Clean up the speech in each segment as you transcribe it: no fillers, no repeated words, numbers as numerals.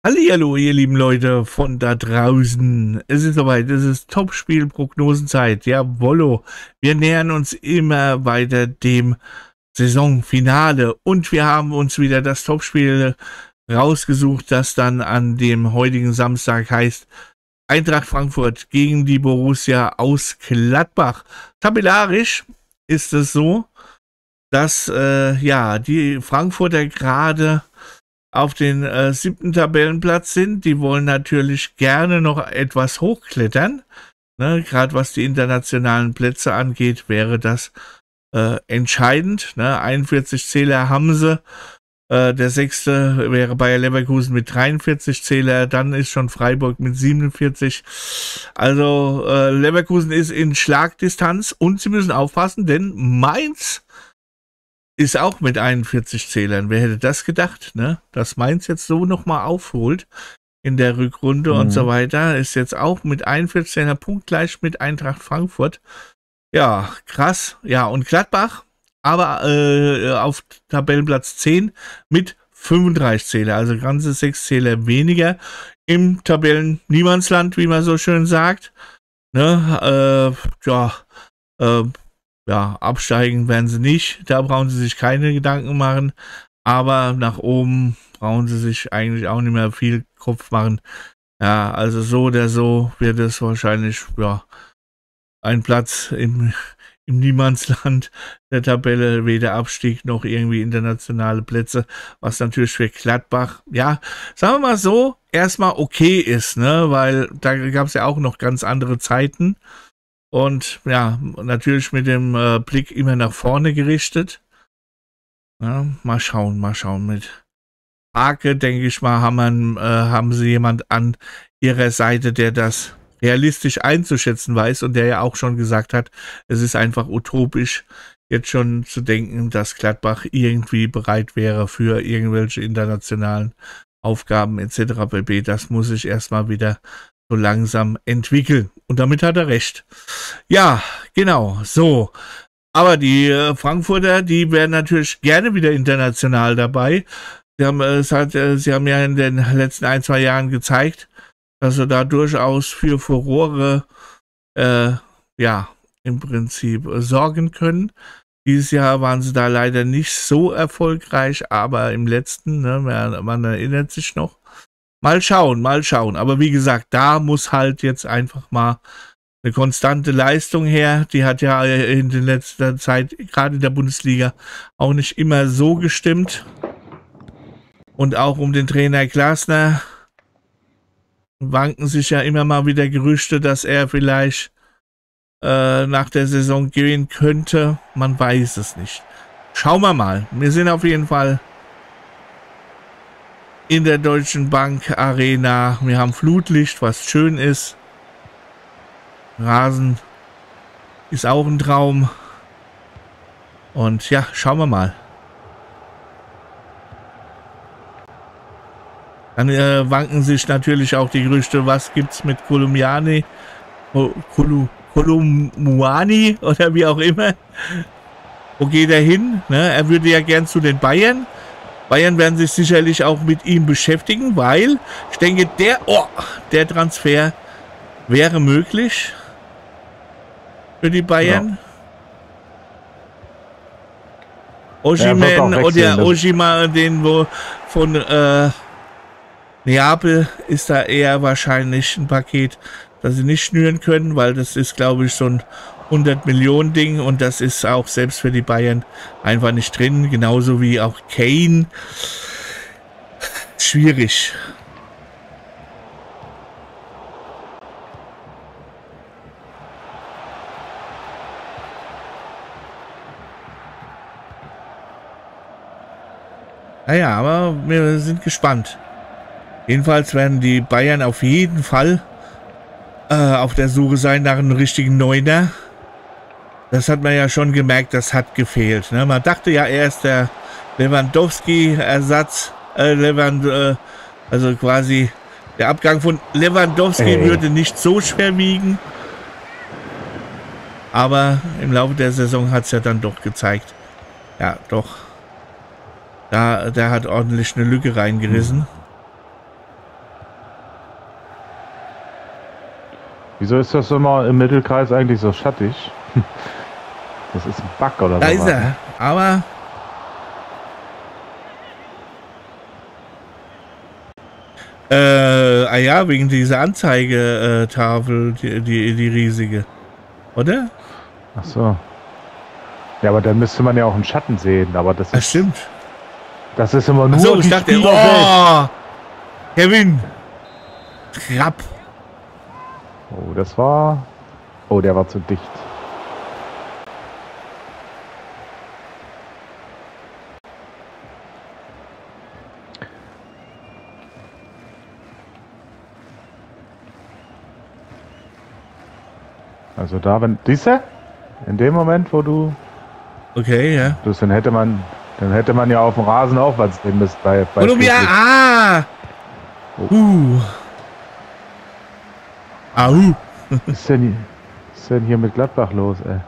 Hallihallo, ihr lieben Leute von da draußen. Es ist soweit, es ist Topspiel-Prognosenzeit. Jawollo, wir nähern uns immer weiter dem Saisonfinale und wir haben uns wieder das Topspiel rausgesucht, das dann an dem heutigen Samstag heißt Eintracht Frankfurt gegen die Borussia aus Gladbach. Tabellarisch ist es so, dass die Frankfurter gerade auf den 7. Tabellenplatz sind. Die wollen natürlich gerne noch etwas hochklettern. Ne? Gerade was die internationalen Plätze angeht, wäre das entscheidend. Ne? 41 Zähler haben sie. Der 6. wäre Bayer Leverkusen mit 43 Zähler. Dann ist schon Freiburg mit 47. Also Leverkusen ist in Schlagdistanz und sie müssen aufpassen, denn Mainz ist auch mit 41 Zählern. Wer hätte das gedacht, ne? Dass Mainz jetzt so nochmal aufholt in der Rückrunde und so weiter. Ist jetzt auch mit 41 Zählern punktgleich mit Eintracht Frankfurt. Ja, krass. Ja, und Gladbach, aber auf Tabellenplatz 10 mit 35 Zähler. Also ganze 6 Zähler weniger im Tabellen-Niemandsland, wie man so schön sagt. Ne? Absteigen werden sie nicht. Da brauchen sie sich keine Gedanken machen. Aber nach oben brauchen sie sich eigentlich auch nicht mehr viel Kopf machen. Ja, also so oder so wird es wahrscheinlich, ein Platz im Niemandsland der Tabelle, weder Abstieg noch irgendwie internationale Plätze, was natürlich für Gladbach, ja, sagen wir mal so, erstmal okay ist, ne, weil da gab es ja auch noch ganz andere Zeiten. Und ja, natürlich mit dem Blick immer nach vorne gerichtet. Ja, mal schauen. Mit Arke, denke ich mal, haben sie jemand an ihrer Seite, der das realistisch einzuschätzen weiß und der ja auch schon gesagt hat, es ist einfach utopisch, jetzt schon zu denken, dass Gladbach irgendwie bereit wäre für irgendwelche internationalen Aufgaben etc. pp. Das muss sich erstmal wieder so langsam entwickeln. Und damit hat er recht. Ja, genau, so. Aber die Frankfurter, die wären natürlich gerne wieder international dabei. Sie haben ja in den letzten 1-2 Jahren gezeigt, dass sie da durchaus für Furore im Prinzip sorgen können. Dieses Jahr waren sie da leider nicht so erfolgreich, aber im letzten, ne, man erinnert sich noch. Mal schauen. Aber wie gesagt, da muss halt jetzt einfach mal eine konstante Leistung her. Die hat ja in der letzten Zeit, gerade in der Bundesliga, auch nicht immer so gestimmt. Und auch um den Trainer Glasner wanken sich ja immer mal wieder Gerüchte, dass er vielleicht nach der Saison gehen könnte. Man weiß es nicht. Schauen wir mal. Wir sind auf jeden Fall in der Deutschen Bank Arena. Wir haben Flutlicht, was schön ist. Rasen ist auch ein Traum. Und ja, schauen wir mal. Dann wanken sich natürlich auch die Gerüchte, was gibt's mit Kolumani oder wie auch immer. Wo geht er hin? Ne? Er würde ja gern zu den Bayern. Bayern werden sich sicherlich auch mit ihm beschäftigen, weil ich denke, der Transfer wäre möglich für die Bayern. Ja. Osimhen, den wo von Neapel ist da eher wahrscheinlich ein Paket, das sie nicht schnüren können, weil das ist, glaube ich, so ein 100-Millionen-Ding und das ist auch selbst für die Bayern einfach nicht drin, genauso wie auch Kane. Schwierig. Naja, aber wir sind gespannt. Jedenfalls werden die Bayern auf jeden Fall auf der Suche sein nach einem richtigen Neuner. Das hat man ja schon gemerkt, das hat gefehlt. Ne? Man dachte ja erst, der Lewandowski-Ersatz, also quasi der Abgang von Lewandowski würde nicht so schwer wiegen. Aber im Laufe der Saison hat es ja dann doch gezeigt. Ja, doch. Der hat ordentlich eine Lücke reingerissen. Wieso ist das immer im Mittelkreis eigentlich so schattig? Das ist ein Bug oder so. Da ist er, aber... ja, wegen dieser Anzeigetafel, die riesige. Oder? Ach so. Ja, aber dann müsste man ja auch einen Schatten sehen, aber das ist... stimmt. Das ist immer nur so, die ich dachte, Spieler selbst. Kevin! Trapp! Oh, das war... Oh, der war zu dicht. Also da, wenn... Siehst du? In dem Moment, wo du... Okay, ja. Dann hätte man ja auf dem Rasen auch was sehen müssen. Bei Columbia, Au! Was ist denn hier mit Gladbach los, ey?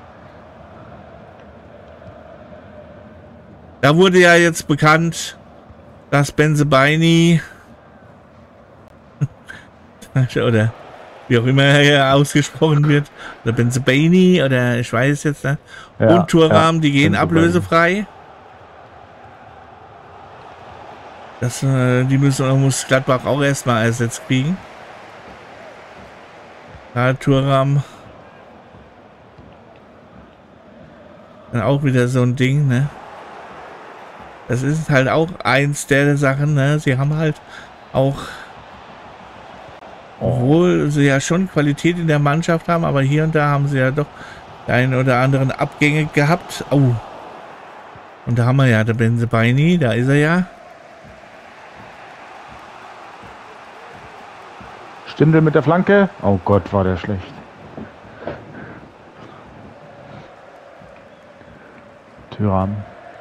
Da wurde ja jetzt bekannt, dass Benzebaini oder wie auch immer er ausgesprochen wird, oder Benzebaini oder ich weiß jetzt, ne? Ja, und Thuram, die gehen Benzebaini. ablösefrei. Die muss Gladbach auch erstmal ersetzt kriegen. Ja, Thuram. Dann auch wieder so ein Ding, ne? Das ist halt auch eins der Sachen, ne? Sie haben halt auch, obwohl sie ja schon Qualität in der Mannschaft haben, aber hier und da haben sie ja doch einen oder anderen Abgänge gehabt. Oh. Und da haben wir ja der Benzebaini, da ist er ja. Stindl mit der Flanke. Oh Gott, war der schlecht. Thuram.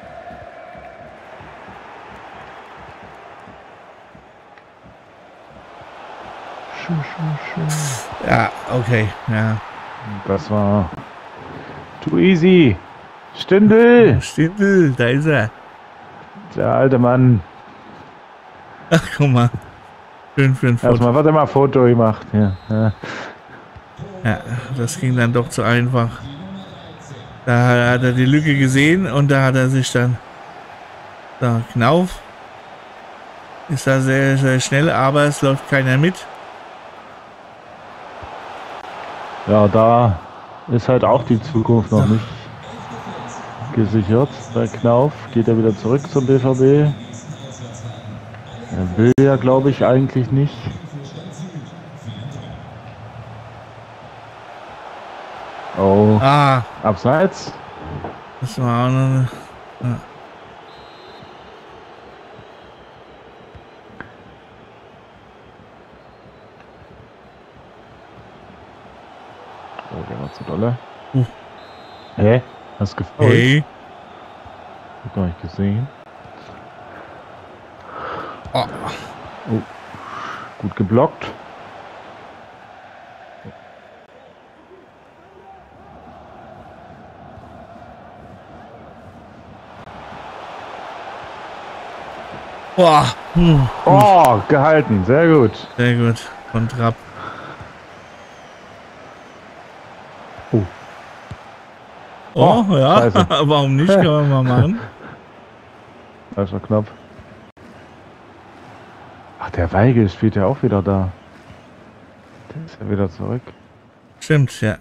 Ja, okay, ja. Das war too easy. Stindl. Stindl, da ist er. Der alte Mann. Ach, guck mal. Schön für ein Foto. Erstmal, warte mal, Foto gemacht. Ja. Ja, das ging dann doch zu einfach. Da hat er die Lücke gesehen und da hat er sich dann... So, Knauf. Ist da sehr, sehr schnell, aber es läuft keiner mit. Ja, da ist halt auch die Zukunft noch nicht gesichert. Bei Knauf geht er wieder zurück zum BVB. Er will ja, glaube ich, eigentlich nicht. Oh. Abseits. Das war auch noch eine... Ja. Oh, der war zu dolle. Hä? Hast du gefreut? Hey. Hab gar nicht gesehen. Oh. Gut geblockt. Boah. Oh, gehalten. Sehr gut. Sehr gut. Von Trapp. Oh, ja. Scheiße. Warum nicht? Kann man mal machen. Das war knapp. Ach, der Weigel spielt ja auch wieder da. Der ist ja wieder zurück. Stimmt, ja.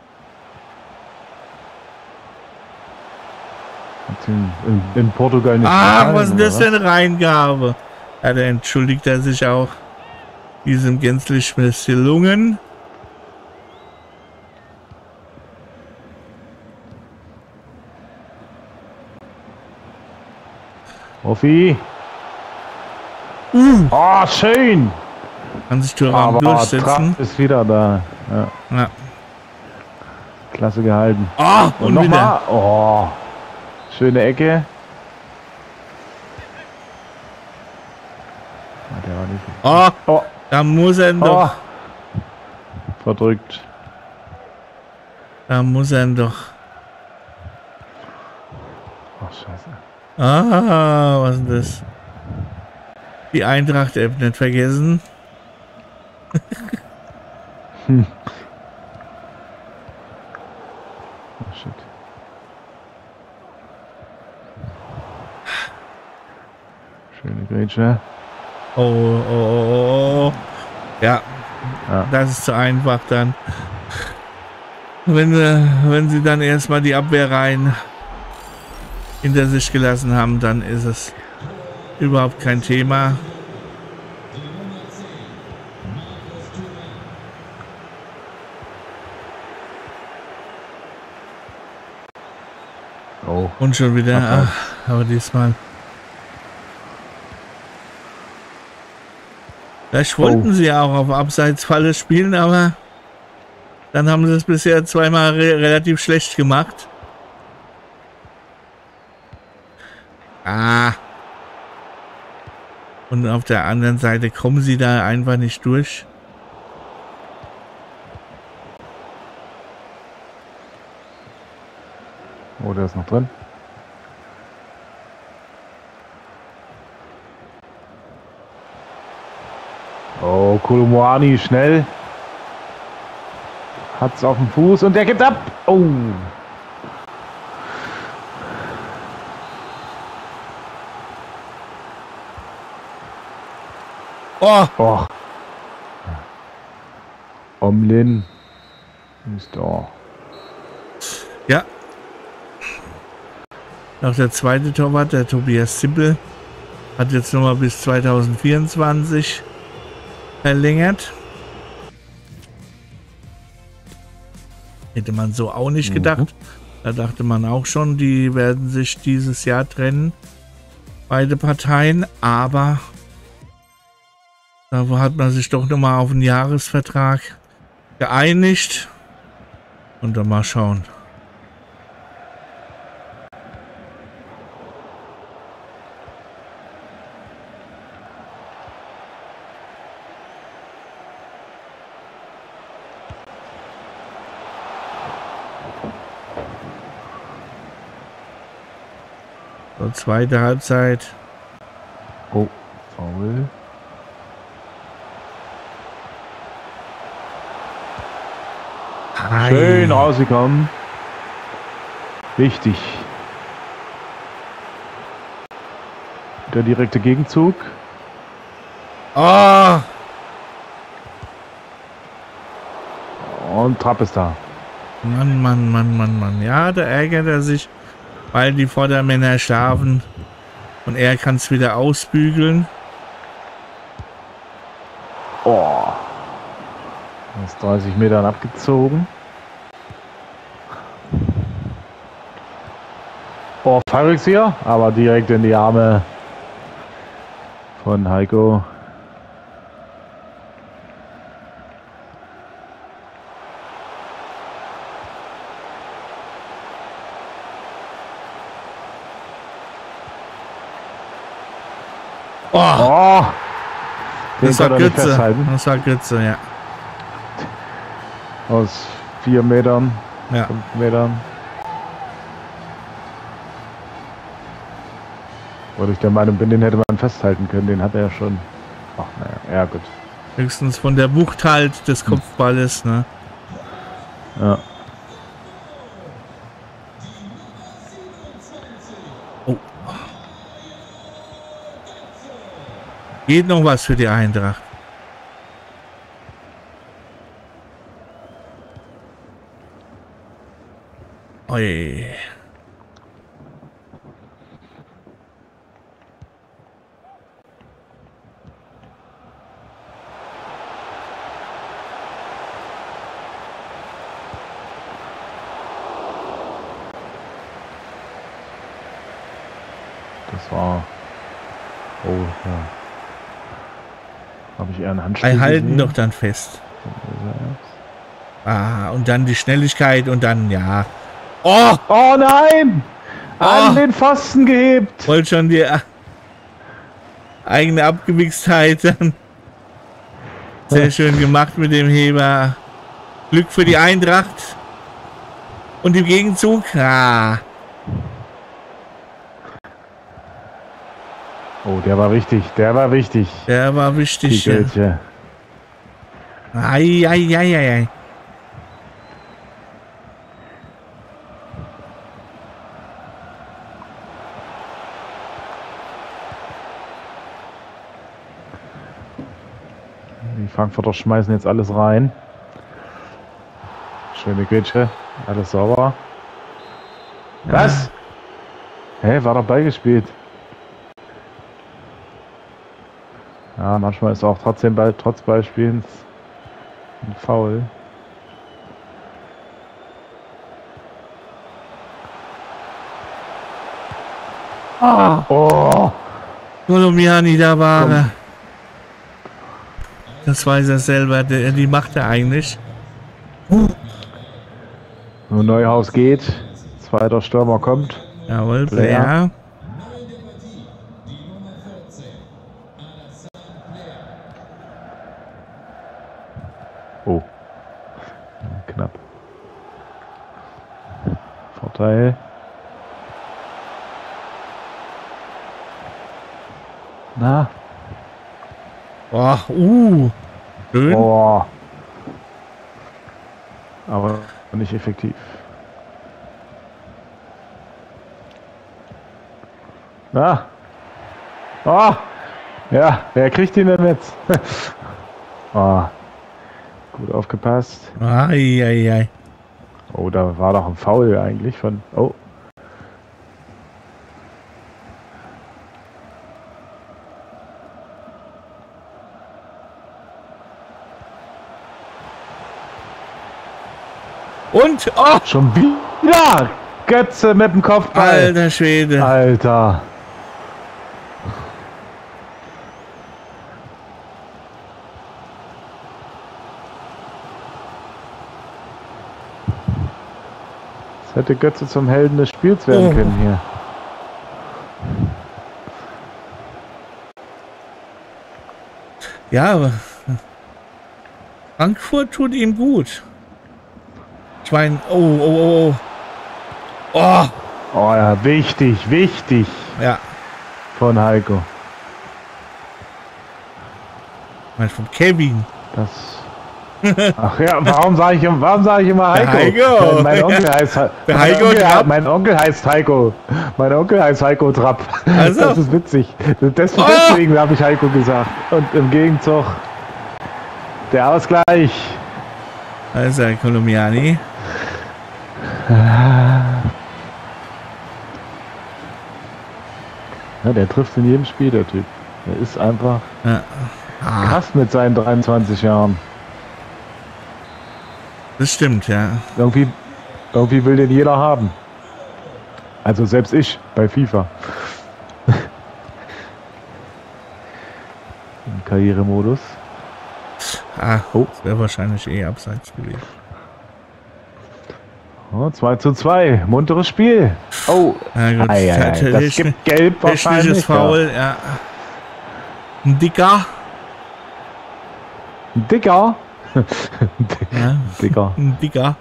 Hat in Portugal nicht Ach, was ist das oder für eine Reingabe? Ja, da entschuldigt er sich auch. Diesem gänzlich misslungen. Hoffi. Oh, schön. Kann sich Thuram durchsetzen. Trapp ist wieder da. Ja. Klasse gehalten. Oh, und nochmal. Oh, schöne Ecke. Der war nicht. Oh, da muss er doch. Verdrückt. Da muss er doch. Ach, scheiße. Was ist das? Die Eintracht-App nicht vergessen. shit. Schöne Grätsche. Oh. Ja, das ist zu einfach dann. Wenn sie dann erstmal die Abwehrreihen hinter sich gelassen haben, dann ist es überhaupt kein Thema. Oh. Und schon wieder, aber diesmal. Vielleicht wollten sie auch auf Abseitsfalle spielen, aber dann haben sie es bisher zweimal relativ schlecht gemacht. Und auf der anderen Seite kommen sie da einfach nicht durch. Oh, der ist noch drin. Oh, Kolomoani schnell. Hat's auf dem Fuß und der geht ab. Oh. Oh. Omlin ist da. Ja. Auch der zweite Torwart, der Tobias Zippel, hat jetzt nochmal bis 2024 verlängert. Hätte man so auch nicht gedacht. Da dachte man auch schon, die werden sich dieses Jahr trennen. Beide Parteien. Aber da hat man sich doch nochmal auf einen Jahresvertrag geeinigt. Und dann mal schauen. So, zweite Halbzeit. Oh, Foul. Schön rausgekommen. Wichtig. Der direkte Gegenzug. Oh! Und Trapp ist da. Mann. Ja, da ärgert er sich, weil die Vordermänner schlafen. Und er kann es wieder ausbügeln. Oh. Aus 30 Metern abgezogen. Oh, Fallrückzieher, aber direkt in die Arme von Heiko. Oh! Das war Götze. Das war Götze, ja. Aus 4 Metern, ja. 5 Metern. Weil ich der Meinung bin, den hätte man festhalten können. Den hat er ja schon. Ach, naja, ja gut. Höchstens von der Wucht halt des Kopfballes, ne? Ja. Oh. Geht noch was für die Eintracht. Oi. Das war. Oh, ja. Habe ich eher einen Handspiel Halten gesehen? doch dann fest. Und dann die Schnelligkeit und dann, ja. Oh! Oh nein! An den Pfosten gehebt! Wollte schon die eigene Abgewichstheit dann. Sehr schön gemacht mit dem Heber. Glück für die Eintracht. Und im Gegenzug. Oh, der war wichtig. Der war wichtig. Der war wichtig. Ja. Ei. Frankfurter schmeißen jetzt alles rein. Schöne Grätsche. Alles sauber. Was? Hä, war dabei gespielt. Ja, manchmal ist auch trotzdem trotz Ballspielens ein Foul. Oh! Kolomiani, da war er. Das weiß er selber, die macht er eigentlich. Neuhaus geht, zweiter Stürmer kommt. Jawohl, Player. Oh, knapp. Vorteil. Na. Boah, schön. Oh. Aber nicht effektiv. Na. Oh. Ja, wer kriegt ihn denn jetzt? Oh. Gut aufgepasst. Ei. Oh, da war doch ein Foul eigentlich von... Oh. Und, oh! Schon wieder! Götze mit dem Kopfball! Alter Schwede! Alter! Das hätte Götze zum Helden des Spiels werden können hier. Ja, aber Frankfurt tut ihm gut. Schwein, oh. Oh! Oh ja, wichtig. Ja. Von Heiko. Mein von Kevin. Das. Ach ja, warum sage ich immer Heiko? Heiko. Mein Onkel heißt mein Onkel heißt Heiko. Mein Onkel heißt Heiko Trapp. Also. Das ist witzig. Deswegen habe ich Heiko gesagt. Und im Gegenzug der Ausgleich. Also Kolomiani. Ja, der trifft in jedem Spiel, der Typ. Der ist einfach krass mit seinen 23 Jahren. Das stimmt, ja. Irgendwie will den jeder haben. Also selbst ich bei FIFA. Im Karrieremodus. Das wäre wahrscheinlich abseits gewesen. Oh, 2:2. Munteres Spiel. Oh. Ja, gut. Das gibt Gelb wahrscheinlich. Technisches Foul, ja. Ein Dicker. Ein Dicker? Ja. Dicker. Ein Dicker.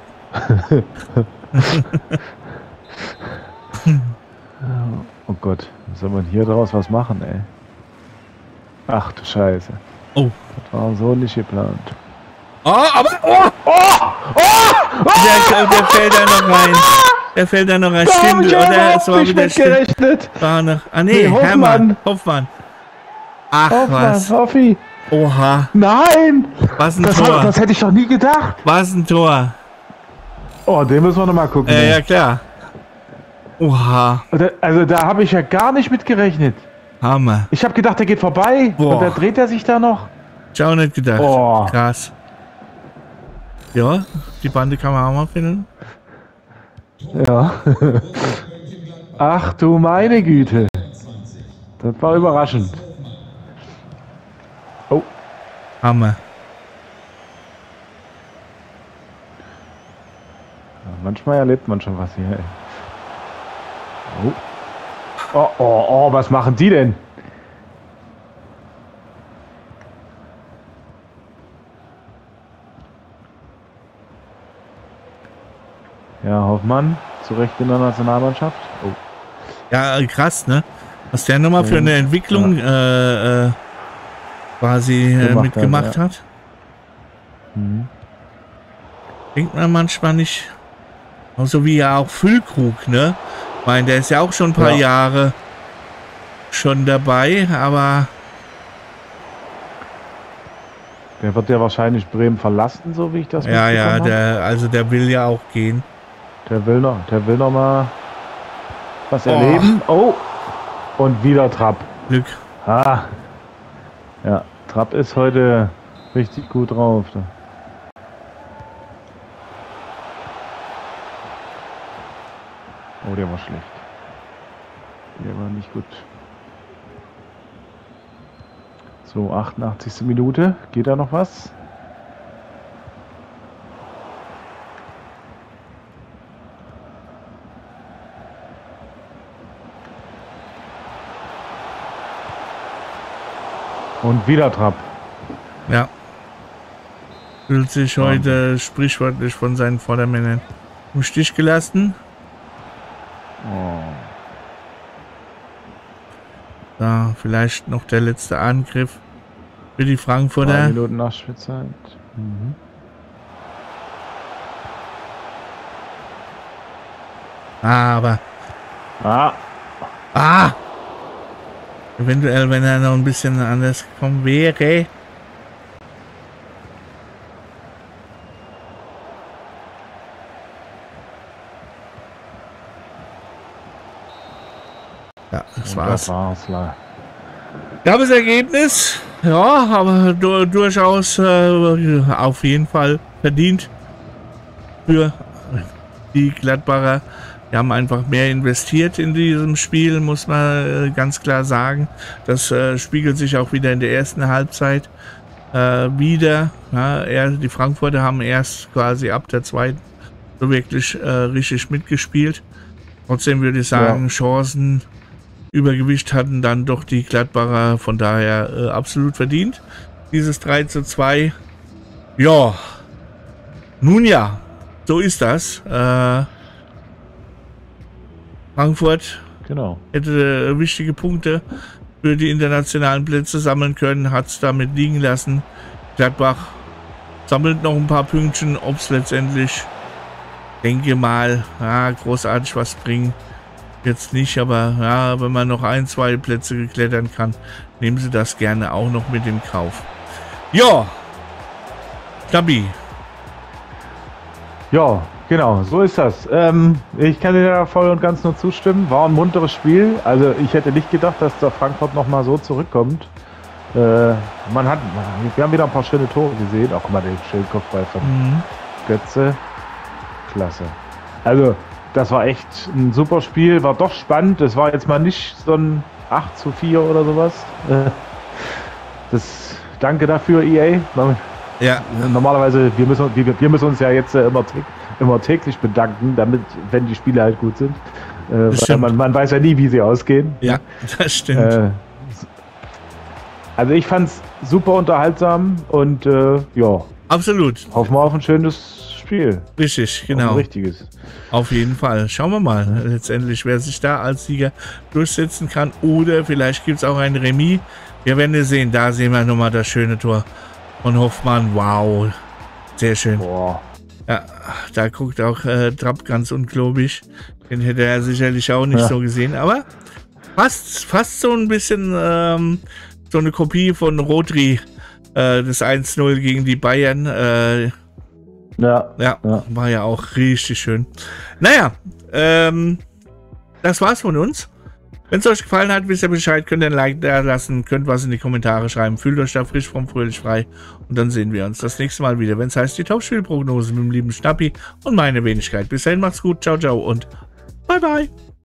Oh Gott. Soll man hier draus was machen, ey? Ach du Scheiße. Oh. Das war so nicht geplant. Der fällt da noch rein. Der fällt da noch rein. Stimmt, oder? Es war wieder gerechnet. War noch. Nee, Hoffmann. Ach, was. Hoffi. Oha. Nein. Was ein Tor. Das hätte ich doch nie gedacht. Was ein Tor. Oh, den müssen wir noch mal gucken. Ja, klar. Oha. Also da habe ich ja gar nicht mit gerechnet. Hammer. Ich habe gedacht, der geht vorbei. Boah. Und da dreht er sich da noch. Ich auch nicht gedacht. Oh. Krass. Ja, die Bande kann man auch mal finden. Ja. Ach du meine Güte. Das war überraschend. Oh. Hammer. Ja, manchmal erlebt man schon was hier. Ey. Oh, was machen die denn? Ja, Hoffmann, zu Recht in der Nationalmannschaft. Oh. Ja, krass, ne? Was der nochmal für eine Entwicklung quasi mitgemacht hat. Mhm. Denkt man manchmal nicht. Auch so wie ja auch Füllkrug, ne? Ich meine, der ist ja auch schon ein paar Jahre schon dabei, aber Der wird ja wahrscheinlich Bremen verlassen, so wie ich das Ja, ja, habe. der will ja auch gehen. Der will noch mal was erleben. Oh! Und wieder Trapp. Glück. Ah. Ja, Trapp ist heute richtig gut drauf. Oh, der war schlecht. Der war nicht gut. So, 88. Minute. Geht da noch was? Und wieder Trapp. Ja. Fühlt sich heute sprichwörtlich von seinen Vordermännern im Stich gelassen. Oh. Da vielleicht noch der letzte Angriff für die Frankfurter. 2 Minuten Nachspielzeit. Mhm. Aber. Eventuell, wenn er noch ein bisschen anders gekommen wäre. Ja, das war's. Gab es Ergebnis? Ja, aber durchaus auf jeden Fall verdient für die Gladbacher. Wir haben einfach mehr investiert in diesem Spiel, muss man ganz klar sagen. Das spiegelt sich auch wieder in der ersten Halbzeit wieder. Ja, die Frankfurter haben erst quasi ab der zweiten so wirklich richtig mitgespielt. Trotzdem würde ich sagen, Chancen, Übergewicht hatten dann doch die Gladbacher, von daher absolut verdient. Dieses 3:2. Ja, nun ja, so ist das. Frankfurt hätte wichtige Punkte für die internationalen Plätze sammeln können, hat es damit liegen lassen. Gladbach sammelt noch ein paar Pünktchen, ob es letztendlich, denke mal, großartig was bringen. Jetzt nicht, aber ja, wenn man noch 1, 2 Plätze geklettern kann, nehmen Sie das gerne auch noch mit im Kauf. Ja, Stabi. Ja, genau, so ist das. Ich kann dir da voll und ganz nur zustimmen. War ein munteres Spiel. Also ich hätte nicht gedacht, dass der Frankfurt noch mal so zurückkommt. Wir haben wieder ein paar schöne Tore gesehen. Auch guck mal, den schönen Kopfball von Götze. Klasse. Also das war echt ein super Spiel. War doch spannend. Das war jetzt mal nicht so ein 8:4 oder sowas. Danke dafür, EA. Ja. Normalerweise, wir müssen uns ja jetzt immer täglich bedanken, damit, wenn die Spiele halt gut sind. Weil man weiß ja nie, wie sie ausgehen. Ja, das stimmt. Also ich fand's super unterhaltsam und ja. Absolut. Hoffen wir auf ein schönes Spiel. Richtig, genau. Ein richtiges. Auf jeden Fall. Schauen wir mal letztendlich, wer sich da als Sieger durchsetzen kann. Oder vielleicht gibt es auch ein Remis. Wir werden es sehen. Da sehen wir nochmal das schöne Tor von Hoffmann. Wow. Sehr schön. Boah. Ja, da guckt auch Trapp ganz ungläubig. Den hätte er sicherlich auch nicht so gesehen. Aber fast so ein bisschen so eine Kopie von Rodri. Das 1:0 gegen die Bayern. War ja auch richtig schön. Naja, das war's von uns. Wenn es euch gefallen hat, wisst ihr Bescheid, könnt ihr ein Like da lassen, könnt was in die Kommentare schreiben, fühlt euch da frisch, fromm, fröhlich, frei und dann sehen wir uns das nächste Mal wieder, wenn es heißt die Topspielprognose mit dem lieben Schnappi und meine Wenigkeit. Bis dahin, macht's gut, ciao, ciao und bye, bye.